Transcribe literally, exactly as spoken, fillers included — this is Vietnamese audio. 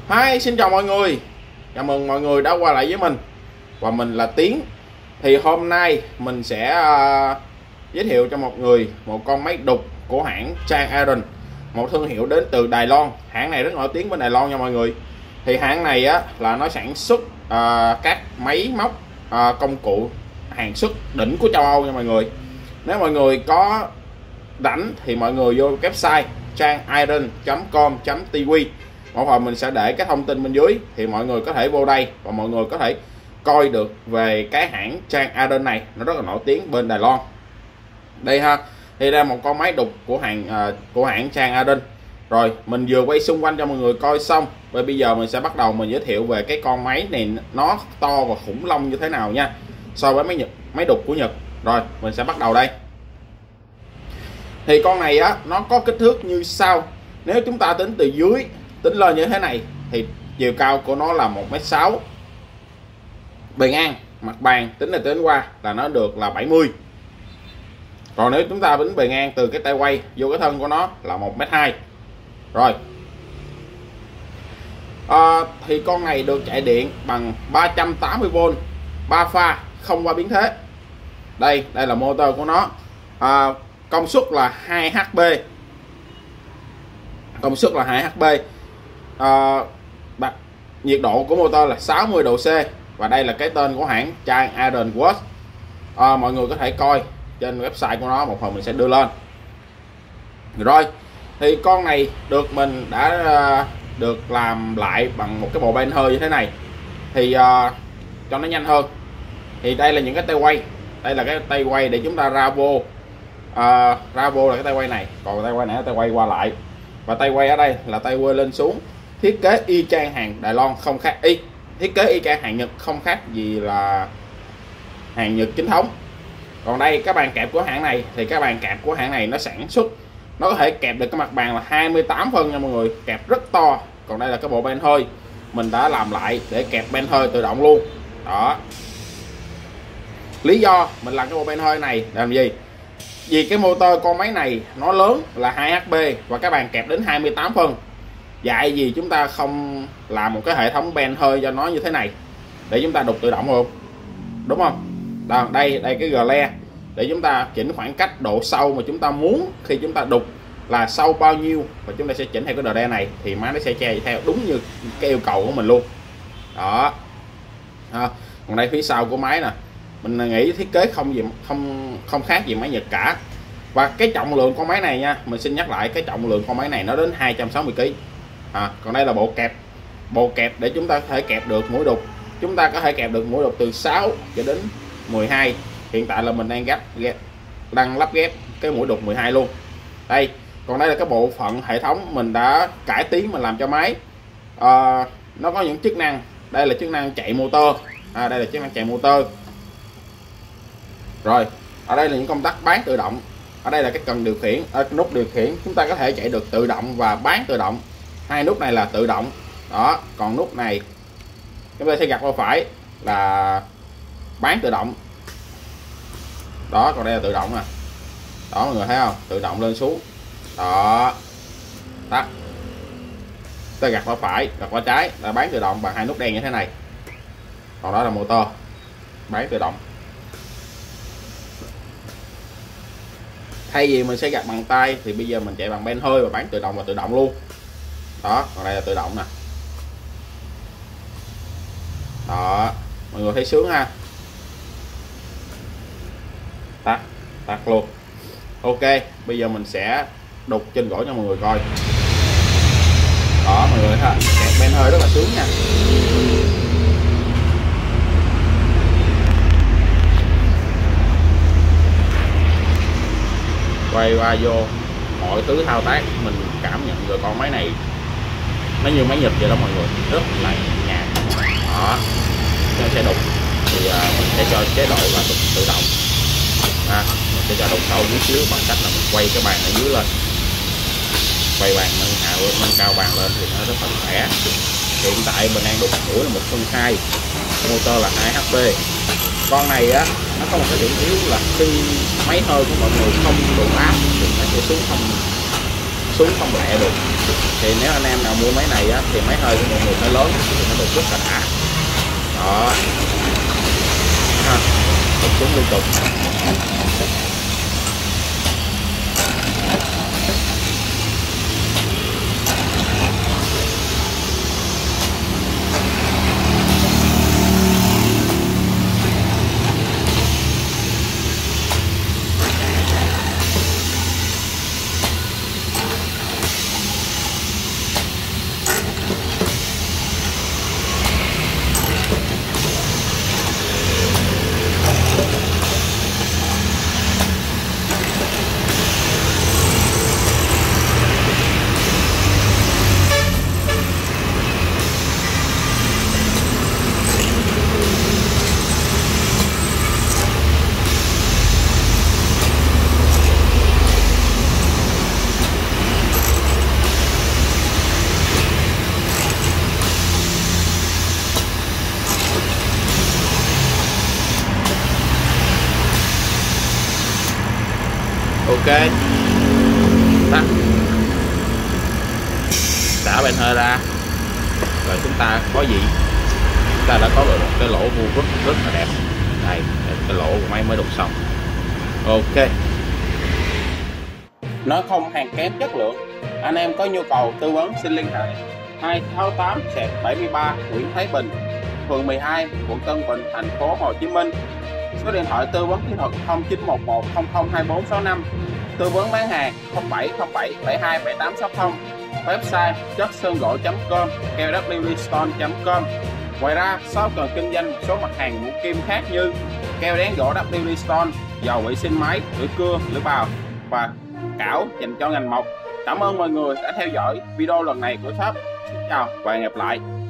Hi, xin chào mọi người. Chào mừng mọi người đã quay lại với mình. Và mình là Tiến. Thì hôm nay mình sẽ uh, giới thiệu cho một người một con máy đục của hãng Chang Iron, một thương hiệu đến từ Đài Loan. Hãng này rất nổi tiếng bên Đài Loan nha mọi người. Thì hãng này á là nó sản xuất uh, các máy móc uh, công cụ hàng xuất đỉnh của châu Âu nha mọi người. Nếu mọi người có rảnh thì mọi người vô website chang iron chấm com chấm t v. Một hồi mình sẽ để cái thông tin bên dưới thì mọi người có thể vô đây và mọi người có thể coi được về cái hãng Chang Iron này, nó rất là nổi tiếng bên Đài Loan. Đây ha, thì đây là một con máy đục của hàng uh, của hãng Chang Iron. Rồi mình vừa quay xung quanh cho mọi người coi xong, và bây giờ mình sẽ bắt đầu mình giới thiệu về cái con máy này nó to và khủng long như thế nào nha, so với máy Nhật, máy đục của Nhật. Rồi mình sẽ bắt đầu đây. Thì con này á nó có kích thước như sau. Nếu chúng ta tính từ dưới tính lên như thế này thì chiều cao của nó là một mét sáu, bề ngang mặt bàn tính là tính qua là nó được là bảy mươi. Còn nếu chúng ta tính bề ngang từ cái tay quay vô cái thân của nó là một mét hai. Rồi à, thì con này được chạy điện bằng ba trăm tám mươi vôn, ba pha, không qua biến thế. Đây đây là motor của nó. à, công suất là hai H P, công suất là hai H P. À, nhiệt độ của motor là sáu mươi độ C, và đây là cái tên của hãng Chang Iron Works. À, mọi người có thể coi trên website của nó, một phần mình sẽ đưa lên. Rồi thì con này được mình đã uh, được làm lại bằng một cái bộ ben hơi như thế này thì uh, cho nó nhanh hơn. Thì đây là những cái tay quay, đây là cái tay quay để chúng ta ra vô, uh, ra vô là cái tay quay này, còn tay quay này là tay quay qua lại, và tay quay ở đây là tay quay lên xuống. Thiết kế y chang hàng Đài Loan, không khác y thiết kế y chang hàng Nhật, không khác gì là hàng Nhật chính thống. Còn đây các bàn kẹp của hãng này thì các bàn kẹp của hãng này nó sản xuất, nó có thể kẹp được cái mặt bàn là hai mươi tám phân nha mọi người, kẹp rất to. Còn đây là cái bộ ben hơi mình đã làm lại để kẹp ben hơi tự động luôn đó. Lý do mình làm cái bộ ben hơi này làm gì? Vì cái motor con máy này nó lớn là hai H P và các bàn kẹp đến hai mươi tám phân. Vậy gì chúng ta không làm một cái hệ thống ben hơi cho nó như thế này để chúng ta đục tự động không? Đúng không? Đó, đây đây cái gle để chúng ta chỉnh khoảng cách, độ sâu mà chúng ta muốn khi chúng ta đục là sâu bao nhiêu, và chúng ta sẽ chỉnh theo cái gle này thì máy nó sẽ che theo đúng như cái yêu cầu của mình luôn đó. À, còn đây phía sau của máy nè, mình nghĩ thiết kế không gì không không khác gì máy Nhật cả. Và cái trọng lượng con máy này nha, mình xin nhắc lại, cái trọng lượng con máy này nó đến hai trăm sáu mươi ki lô gam. À, còn đây là bộ kẹp, bộ kẹp để chúng ta có thể kẹp được mũi đục. Chúng ta có thể kẹp được mũi đục từ sáu cho đến mười hai. Hiện tại là mình đang gấp ghép, đang lắp ghép cái mũi đục mười hai luôn. Đây, còn đây là cái bộ phận hệ thống mình đã cải tiến, mình làm cho máy. À, nó có những chức năng. Đây là chức năng chạy motor. À, đây là chức năng chạy motor. Rồi, ở đây là những công tắc bán tự động. Ở đây là cái cần điều khiển, à, nút điều khiển, chúng ta có thể chạy được tự động và bán tự động. Hai nút này là tự động đó, còn nút này chúng ta sẽ gạt qua phải là bán tự động đó, còn đây là tự động nè đó, mọi người thấy không, tự động lên xuống đó, tắt. Ta gạt qua phải, gạt qua trái là bán tự động bằng hai nút đen như thế này. Còn đó là motor bán tự động. Thay vì mình sẽ gạt bằng tay thì bây giờ mình chạy bằng ben hơi và bán tự động và tự động luôn đó. Còn đây là tự động nè đó, mọi người thấy sướng ha. Tắt, tắt luôn. Ok, bây giờ mình sẽ đục trên gỗ cho mọi người coi đó. Mọi người thấy kẹp ben hơi rất là sướng nha. Quay qua vô mọi thứ thao tác mình cảm nhận được con máy này nó như máy Nhật vậy đó mọi người, rất là nhàn đó. Nó sẽ đục thì uh, mình sẽ cho chế độ là đục tự động. À, mình sẽ cho đục sâu dưới xíu bằng cách là mình quay cái bàn ở dưới lên, quay bàn nâng hạ nâng cao bàn lên thì nó rất là khỏe. Hiện tại mình đang đục mũi là một phân hai, motor là hai H P. Con này á nó có một cái điểm yếu là khi máy hơi của mọi người không đủ áp thì nó sẽ xuống không xuống không lẹ được. Thì nếu anh em nào mua máy này á, thì máy hơi của mọi người phải lớn thì nó được rất là đã. Đó ha, tụt xuống liên tục. Ok, tắt, xả bên hơi ra, và chúng ta có gì? Chúng ta đã có được một cái lỗ vuông rất rất là đẹp. Đây, cái lỗ của máy mới đục xong. Ok. Nó không hàng kém chất lượng. Anh em có nhu cầu tư vấn xin liên hệ hai sáu tám bảy ba Nguyễn Thái Bình, phường mười hai, quận Tân Bình, thành phố Hồ Chí Minh. Số điện thoại tư vấn kỹ thuật không chín một một không không hai bốn sáu năm. Tư vấn bán hàng không bảy không bảy bảy hai bảy tám sáu không. Website chất sơn gỗ chấm com, keo w d stone chấm com. Ngoài ra, shop còn kinh doanh một số mặt hàng mũi kim khác như keo dán gỗ w d stone, dầu vệ sinh máy, lưỡi cưa, lưỡi bào và cảo dành cho ngành mộc. Cảm ơn mọi người đã theo dõi video lần này của shop. Xin chào và hẹn gặp lại.